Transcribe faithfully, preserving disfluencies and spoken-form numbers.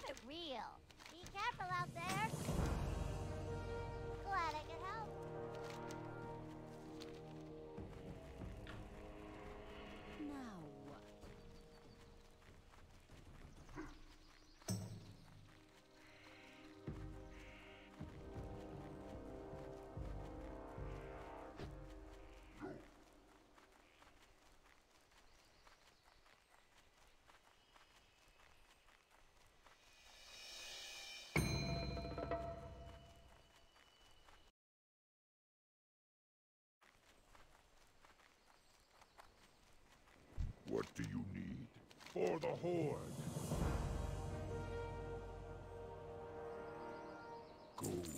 keep it real. Be careful out there. Glad I could help. Now what? What do you need? For the Horde. Go.